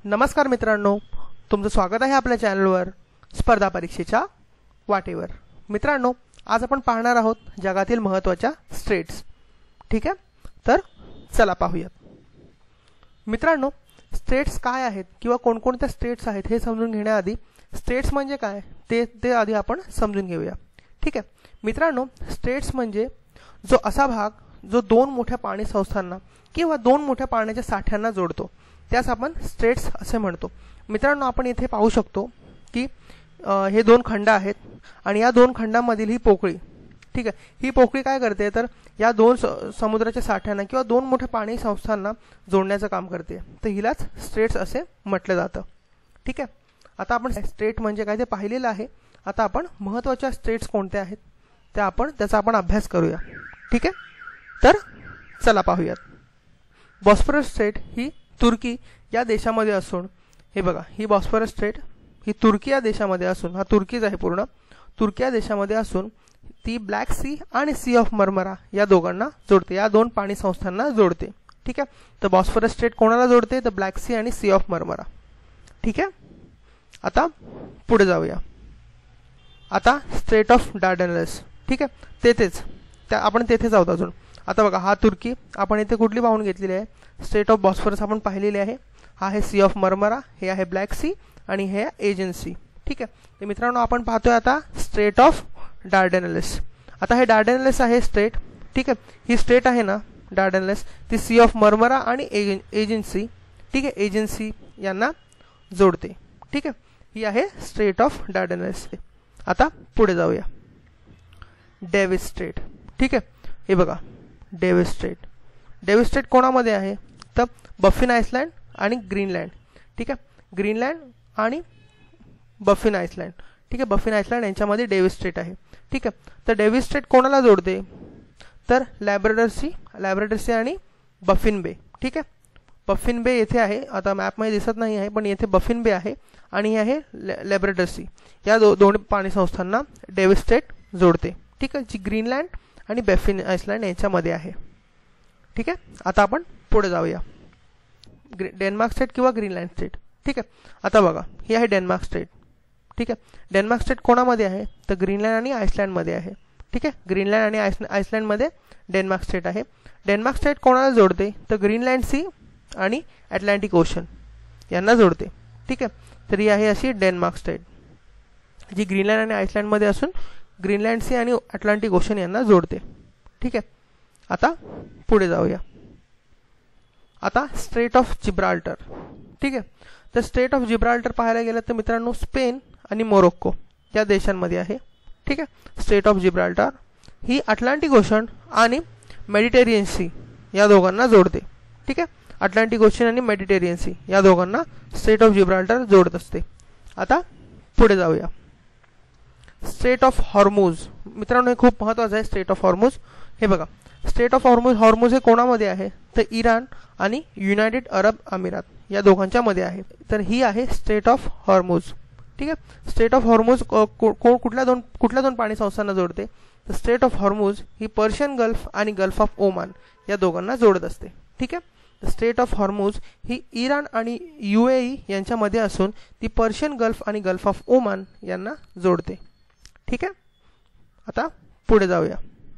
नमस्कार मित्रांनो, तुमचं स्वागत आहे आपल्या चॅनलवर स्पर्धा परीक्षेच्या वाटेवर। मित्रांनो, आज आपण पाहणार आहोत जगातील महत्त्वाच्या स्टेट्स। ठीक आहे, तर चला पाहूयात। मित्रांनो, स्टेट्स काय आहेत किंवा कोणकोणत्या स्टेट्स आहेत हे समजून घेण्याआधी स्टेट्स म्हणजे काय ते आधी आपण समजून घेऊया। ठीक आहे मित्रांनो, स्टेट्स म्हणजे जो असा भाग जो दोन मोठ्या पाणी संस्थांना किंवा दोन मोठ्या पाण्याच्या साठ्यांना जोडतो त्यास आपण स्टेट्स असे म्हणतो। मित्रांनो, आपण इथे पाहू शकतो की हे दोन खंड आहेत आणि या दोन खंडांमधील ही पोकळी, ठीक आहे, ही पोकळी काय करते तर या दोन समुद्राच्या साठ्यांना किंवा दोन मोठ्या पाणी संस्थांना जोडण्याचं काम करते, तर हिलाच स्टेट्स असे म्हटलं जातं। ठीक आहे, आता आपण स्टेट म्हणजे काय ते पाहिलेलं आहे। आता आपण महत्त्वाच्या स्टेट्स कोणत्या आहेत त्याचा आपण अभ्यास करूया। ठीक आहे, तर चला पाहूयात। बॉस्फरस स्ट्रेट ही तुर्की या देशामध्ये असून, हे बघा, ही बॉस्फरस स्ट्रेट ही तुर्की या देशामध्ये असून, हा तुर्कीच आहे पूर्ण, तुर्की या देशामध्ये असून ती ब्लॅक सी आणि सी ऑफ मर्मरा या दोघांना जोडते, या दोन पाणी संस्थांना जोडते। ठीक आहे, तर बॉस्फरस स्ट्रेट कोणाला जोडते तर ब्लॅक सी आणि सी ऑफ मर्मरा। ठीक आहे, आता पुढे जाऊया। आता स्ट्रेट ऑफ डार्डेनल्स, ठीक आहे, आपण तेथेच आहोत अजून। आता बघा, हा तुर्की, आपण इथे कुठली पाहून घेतलेली आहे, स्ट्रेट ऑफ बॉस्फरस आपण पाहिलेली आहे। हा आहे सी ऑफ मर्मरा, हे आहे ब्लॅक सी आणि हे आहे एजियन सी। ठीक आहे, तर मित्रांनो आपण पाहतोय आता स्ट्रेट ऑफ डार्डेनल्स। आता हे डार्डेनल्स आहे स्ट्रेट, ठीक आहे, ही स्ट्रेट आहे ना डार्डेनल्स, ती सी ऑफ मर्मरा आणि एजियन सी, ठीक आहे, एजियन सी यांना जोडते। ठीक आहे, ही आहे स्ट्रेट ऑफ डार्डेनल्स। आता पुढे जाऊया, डेव्हिस स्ट्रेट। ठीक आहे, हे बघा, डेव्हिस स्ट्रेट, डेव्हिस स्ट्रेट कोणामध्ये आहे तर बफिन आइसलँड आणि ग्रीनलँड। ठीक आहे, ग्रीनलँड आणि बफिन आइसलँड, ठीक आहे, बफिन आइसलँड यांच्यामध्ये डेव्हिस स्ट्रेट आहे। ठीक आहे, तर डेव्हिस स्ट्रेट कोणाला जोडते तर लॅब्राडोर सी आणि बफिन बे। ठीक आहे, बफिन बे येथे आहे, आता मॅपमध्ये दिसत नाही आहे पण येथे बफिन बे आहे आणि हे आहे लॅब्राडोर सी, या दोन पाणी संस्थांना डेव्हिस स्ट्रेट जोडते। ठीक आहे, जी ग्रीनलँड आणि बफिन आइसलँड यांच्यामध्ये आहे। ठीक आहे, आता आपण पुढे जाऊया, डेन्मार्क स्टेट किंवा ग्रीनलँड स्टेट। ठीक आहे, आता बघा, ही आहे डेन्मार्क स्टेट। ठीक आहे, डेन्मार्क स्टेट कोणामध्ये आहे तर ग्रीनलँड आणि आइसलँडमध्ये आहे। ठीक आहे, ग्रीनलँड आणि आइसलँडमध्ये डेन्मार्क स्टेट आहे। डेन्मार्क स्टेट कोणाला जोडते तर ग्रीनलँड सी आणि अटलांटिक ओशन यांना जोडते। ठीक आहे, तर ही आहे अशी डेन्मार्क स्टेट, जी ग्रीनलँड आणि आइसलँडमध्ये असून ग्रीनलँड सी आणि अटलांटिक ओशन यांना जोडते। ठीक आहे, आता पुढे जाऊया। आता स्ट्रेट ऑफ जिब्राल्टर। ठीक आहे, तर स्ट्रेट ऑफ जिब्राल्टर पाहायला गेलं तर मित्रांनो स्पेन आणि मोरोक्को या देशांमध्ये आहे। ठीक आहे, स्ट्रेट ऑफ जिब्राल्टर ही अटलांटिक ओशन आणि मेडिटेरियन सी या दोघांना जोडते। ठीक आहे, अटलांटिक ओशन आणि मेडिटेरियन सी या दोघांना स्ट्रेट ऑफ जिब्राल्टर जोडत असते। आता पुढे जाऊया, स्ट्रेट ऑफ हॉर्मुज। मित्रांनो, हे खूप महत्त्वाचं आहे स्ट्रेट ऑफ हॉर्मुज। हे बघा, स्ट्रेट ऑफ हॉर्मुज हे कोणामध्ये आहे तर इराण आणि युनायटेड अरब अमिरात या दोघांच्या मध्ये आहे, तर ही आहे स्ट्रेट ऑफ हॉर्मुज। ठीक आहे, स्ट्रेट ऑफ हॉर्मुज कुठल्या दोन पाणी संस्थांना जोडते तर स्ट्रेट ऑफ हॉर्मुज ही पर्शियन गल्फ आणि गल्फ ऑफ ओमान या दोघांना जोडत असते। ठीक आहे, तर स्ट्रेट ऑफ हॉर्मुज ही इराण आणि UAE यांच्यामध्ये असून ती पर्शियन गल्फ आणि गल्फ ऑफ ओमान यांना जोडते। ठीक आहे, आता पुढे जाऊया।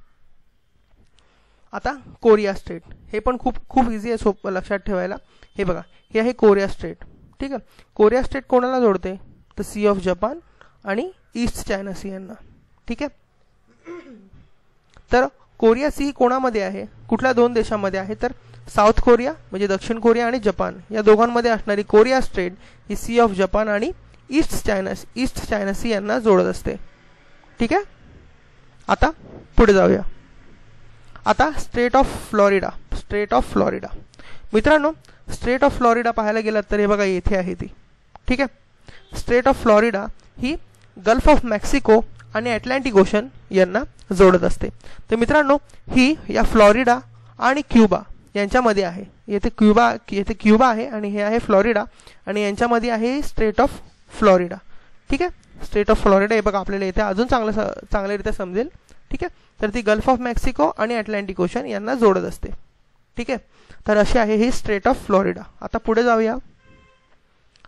आता कोरिया स्ट्रेट, हे पण खूप इझी आहे, सोपं लक्षात ठेवायला। हे बघा, हे आहे कोरिया स्ट्रेट। ठीक आहे, कोरिया स्ट्रेट कोणाला जोडते तर सी ऑफ जपान आणि ईस्ट चायना सी यांना। ठीक आहे, तर कोरिया सी कोणामध्ये आहे, कुठल्या दोन देशांमध्ये आहे तर साऊथ कोरिया म्हणजे दक्षिण कोरिया आणि जपान या दोघांमध्ये असणारी कोरिया स्ट्रेट ही सी ऑफ जपान आणि ईस्ट चायना सी यांना जोडत असते। ठीक आहे, आता पुढे जाऊया। आता Strait of Florida, Strait of Florida. मित्रांनो, स्ट्रेट ऑफ फ्लोरिडा पाहायला गेलात तर हे बघा येथे आहे ती। ठीक आहे, स्ट्रेट ऑफ फ्लोरिडा ही गल्फ ऑफ मेक्सिको आणि अटलांटिक ओशन यांना जोडत असते। तर मित्रांनो, ही या फ्लोरिडा आणि क्युबा यांच्यामध्ये आहे, येथे क्युबा आहे आणि हे आहे फ्लोरिडा आणि यांच्यामध्ये आहे स्ट्रेट ऑफ फ्लोरिडा। ठीक आहे, स्ट्रेट ऑफ फ्लोरिडा हे बघा आपल्याला इथे अजून चांगल्यारीत्या समजेल। ठीक आहे, तर ती गल्फ ऑफ मेक्सिको आणि अटलांटिक ओशन यांना जोडत असते। ठीक आहे, तर अशी आहे ही स्ट्रेट ऑफ फ्लोरिडा। आता पुढे जाऊया,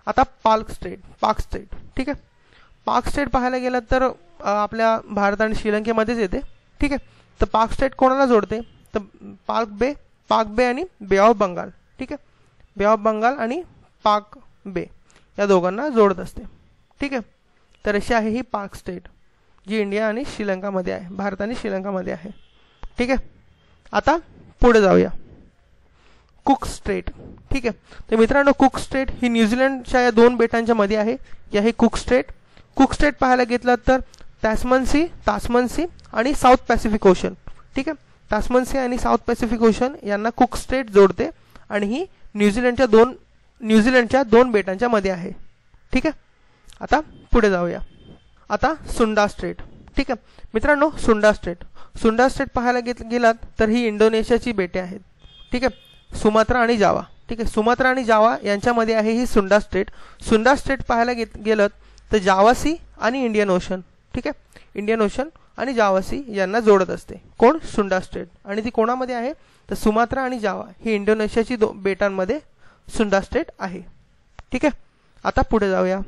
आता पाक स्टेट ठीक आहे. पाक स्टेट पाहायला गेलं तर आपल्या भारत आणि श्रीलंकेमध्येच येते. ठीक आहे. तर पाक स्टेट कोणाला जोडते तर पाक बे आणि बे ऑफ बंगाल. ठीक आहे. बे ऑफ बंगाल आणि पाक बे या दोघांना जोडत असते. ठीक आहे. तर अशी आहे ही पाक स्टेट जी इंडिया आणि श्रीलंकामध्ये आहे, भारत आणि श्रीलंकामध्ये आहे. ठीक आहे. आता पुढे जाऊया. Cook Strait. ठीक आहे. तर मित्रांनो कुक स्ट्रेट ही न्यूझीलंडच्या या 2 बेटांच्या मध्ये आहे. या हे कुक स्ट्रेट पाहायला घेतलं तर तास्मन सी आणि साऊथ पॅसिफिक ओशन. ठीक आहे. तास्मन सी आणि साऊथ पॅसिफिक ओशन यांना कुक स्ट्रेट जोडते आणि ही न्यूझीलंडच्या 2 बेटांच्या मध्ये आहे. ठीक आहे. आता पुढे जाऊया. आता सुंडा स्ट्रेट. ठीक आहे. मित्रांनो सुंडा स्ट्रेट पाहायला गेलात तर ही इंडोनेशियाची बेटे आहेत. ठीक आहे. सुमात्रा आणि जावा. ठीक आहे. सुमात्रा आणि जावा यांच्यामध्ये आहे ही सुंडा स्ट्रेट पाहायला गेलं तर जावा सी आणि इंडियन ओशन. ठीक आहे. इंडियन ओशन आणि जावा सी यांना जोडत असते कोण सुंडा स्ट्रेट. आणि ती कोणामध्ये आहे तर सुमात्रा आणि जावा ही इंडोनेशियाची बेटांमध्ये सुंडा स्ट्रेट आहे. ठीक आहे. आता पुढे जाऊया.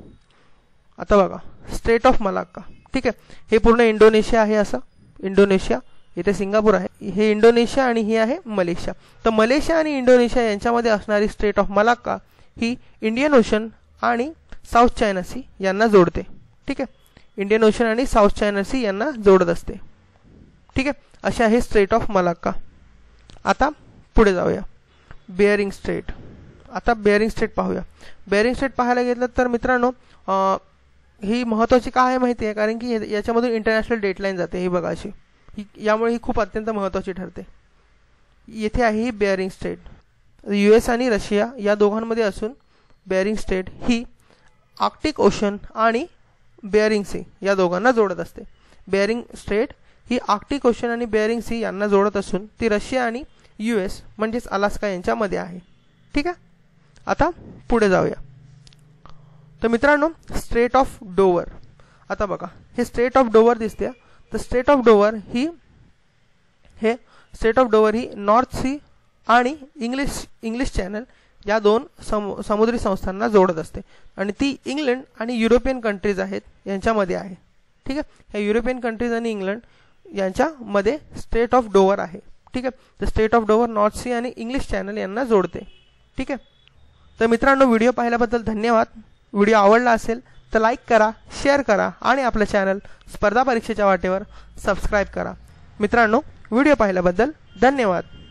आता बघा स्ट्रेट ऑफ मलाक्का. ठीक आहे. हे पूर्ण इंडोनेशिया आहे. असं इंडोनेशिया इथे सिंगापूर आहे, हे इंडोनेशिया आणि ही आहे मलेशिया. तर मलेशिया आणि इंडोनेशिया यांच्यामध्ये असणारी स्ट्रेट ऑफ मलाक्का ही इंडियन ओशन आणि साऊथ चायना सी यांना जोडते. ठीक आहे. इंडियन ओशन आणि साऊथ चायना सी यांना जोडत असते. ठीक आहे. अशी आहे स्ट्रेट ऑफ मलाक्का. आता पुढे जाऊया. Bering Strait. आता बेअरिंग स्ट्रेट पाहूया. बेअरिंग स्ट्रेट पाहायला घेतलं तर मित्रांनो ही महत्त्वाची का आहे माहिती आहे, कारण की याच्यामधून इंटरनॅशनल डेटलाईन जाते. ही बघा अशी यामुळे ही खूप अत्यंत महत्त्वाची ठरते. येथे आहे ही बेअरिंग स्ट्रेट. US आणि रशिया या दोघांमध्ये असून बेअरिंग स्ट्रेट ही आर्क्टिक ओशन आणि बेअरिंग सी या दोघांना जोडत असते. बेअरिंग स्ट्रेट ही आर्क्टिक ओशन आणि बेअरिंग सी यांना जोडत असून ती रशिया आणि US म्हणजेच अलास्का यांच्यामध्ये आहे. ठीक आहे. आता पुढे जाऊया. तर मित्रांनो स्ट्रेट ऑफ डोवर. आता बघा हे स्ट्रेट ऑफ डोवर दिसते. तर स्ट्रेट ऑफ डोवर ही नॉर्थ सी आणि इंग्लिश चॅनल या 2 समुद्री संस्थांना जोडत असते आणि ती इंग्लंड आणि युरोपियन कंट्रीज आहेत यांच्यामध्ये आहे. ठीक आहे. ह्या युरोपियन कंट्रीज आणि इंग्लंड यांच्यामध्ये स्ट्रेट ऑफ डोवर आहे. ठीक आहे. तर Strait of Dover North Sea आणि इंग्लिश चॅनल यांना जोडते. ठीक आहे. तर मित्रांनो व्हिडिओ पाहिल्याबद्दल धन्यवाद. व्हिडिओ आवडला असेल तर लाईक करा, शेअर करा आणि आपलं चॅनल स्पर्धा परीक्षेच्या वाटेवर सबस्क्राईब करा. मित्रांनो व्हिडिओ पाहिल्याबद्दल धन्यवाद.